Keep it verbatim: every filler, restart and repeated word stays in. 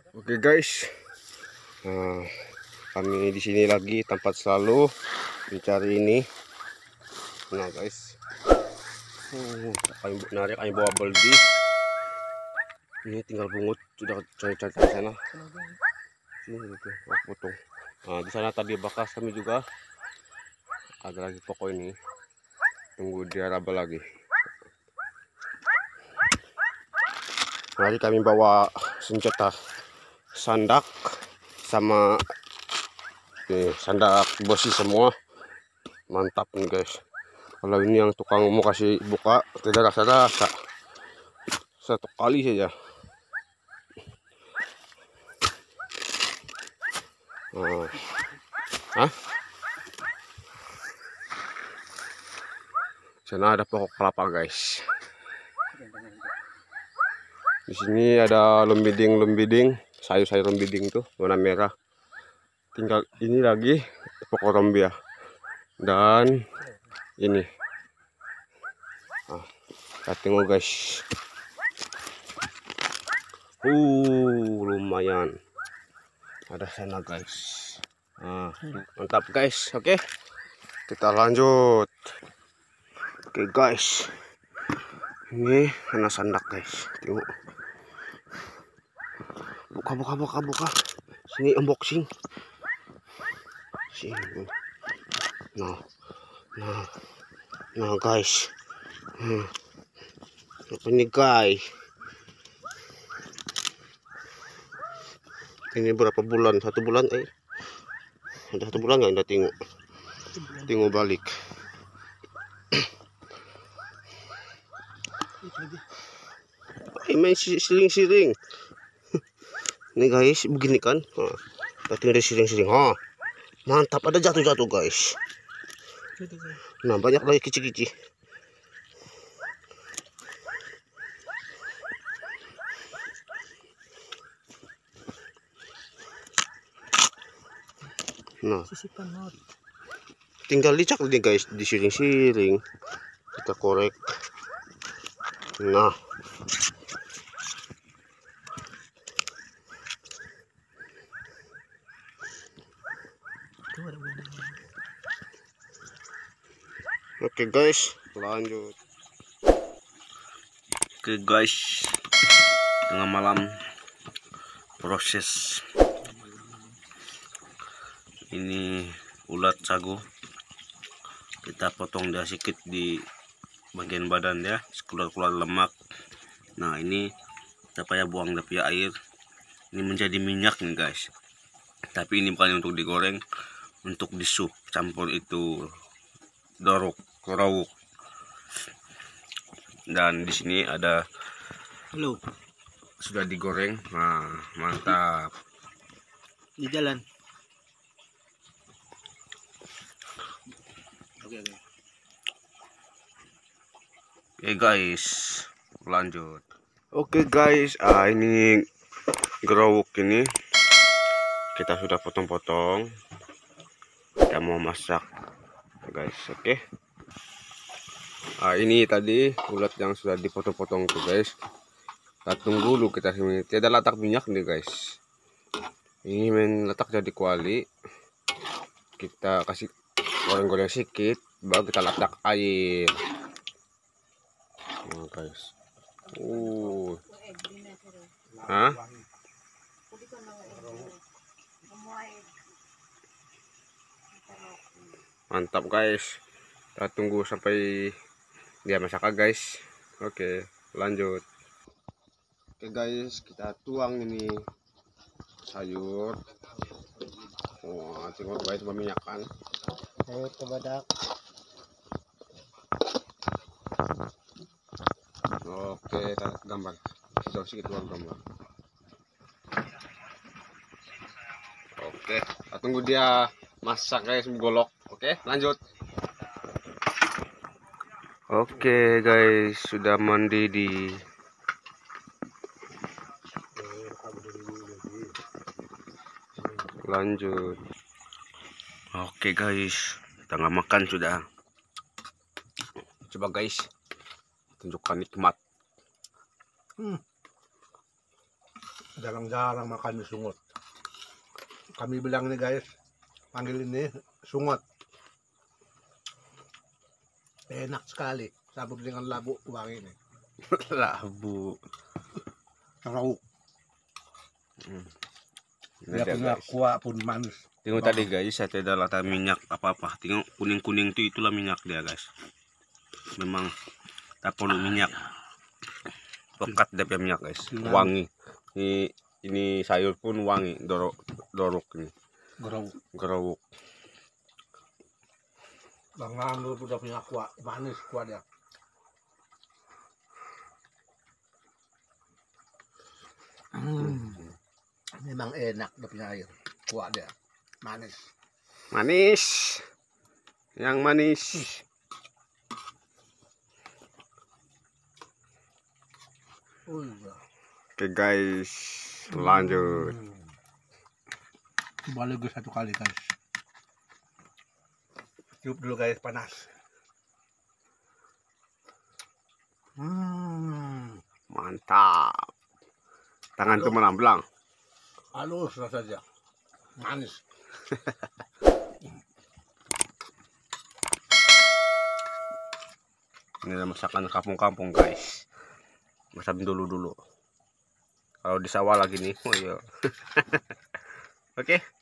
Oke guys, nah, kami di sini lagi tempat selalu mencari ini. Nah guys, uh, kami narik, kami bawa beldi. Ini tinggal bungut sudah cari-cari di sana. Sini gitu, oh, potong. Nah di sana tadi bakas kami juga. Ada lagi pokok ini. Tunggu dia raba lagi. Mari kami bawa senjata sandak sama nih, sandak besi semua. Mantap nih guys. Kalau ini yang tukang mau kasih buka tidak rasa-rasa, satu kali saja. Nah. Hah? Sana ada pokok kelapa guys. Di sini ada lembiding-lembiding, sayur-sayur lembiding tuh warna merah. Tinggal ini lagi pokok rombia dan ini. Nah, kita tengok guys. Uh, lumayan. Ada sana guys. Nah, mantap guys. Oke, kita lanjut. Oke guys, ini kena sandak guys. Tengok. Buka, buka, buka, buka. Sini unboxing. Sini. Nah, nah, nah guys. Hmm. Apa ini guys? Ini berapa bulan? Satu bulan eh? Ada satu bulan nggak? Anda tengok. Tengok balik. Eh, main siring-siring. Ini guys, begini kan? Nah, kita ada siring-siring. Ha, mantap. Ada jatuh-jatuh guys. Nah, banyak lagi kicik-kicik. Nah, tinggal dicak nih guys, di siring-siring. Kita korek. Nah, oke guys, lanjut. Oke guys, tengah malam proses ini ulat sagu. Kita potong dia sedikit di bagian badan ya, keluar-keluar lemak. Nah ini kita payah buang dia air. Ini menjadi minyak nih guys. Tapi ini bukan untuk digoreng, untuk disup, campur itu dorok, rawuk. Dan di sini ada halo, sudah digoreng. Nah, mantap. di jalan. Oke, oke. Oke guys, lanjut. Oke guys, ah ini gerowok ini kita sudah potong-potong. Kita mau masak guys. Oke. Ah ini tadi ulat yang sudah dipotong-potong tuh guys. Kita tunggu dulu, kita sini. Tidak letak minyak nih guys. Ini main letak jadi kuali. Kita kasih goreng-goreng sedikit, baru kita letak air. Nah guys. Uh. Hah? Mantap guys. Kita tunggu sampai dia masak guys. Oke, lanjut. Oke guys, kita tuang ini sayur. Wah, tengok guys, berminyak kan. Sayur kebadak. Oke, kita gambar. Sudah sedikit tuang gambar. Oke, kita tunggu dia masak guys, golok. Oke, lanjut. Oke guys, sudah mendidih. Lanjut. Oke guys, tengah makan sudah. Coba guys, tunjukkan nikmat. Hmm. Jarang-jarang makan di sungut. Kami bilang nih guys, panggil ini sungut. Enak sekali. Sabut dengan labu wangi ini. Labu. Rauk. Hmm. Dia Ini punya guys. kuah pun manis. Tengok tadi guys, saya tidak ada minyak apa-apa. Tengok kuning-kuning itu itulah minyak dia guys. Memang tak perlu minyak. Pekat dia punya minyak guys. Wangi. Ini ini sayur pun wangi. Dorok dorok ini. Gerauk. Gerowok. Bang Anu udah punya kuah manis kuah dia. Hmm. Memang enak dia punya air. Kuah dia manis. Manis. Yang manis. Oh iya. Oke guys, lanjut. Hmm. Coba lagi satu kali guys. Tiup dulu guys, panas. Hmm. Mantap. Tangan tuh melamblang. Halus rasanya. Manis. Ini adalah masakan kampung-kampung guys. Masak dulu dulu. Kalau di sawah lagi nih, oh iya. Oke.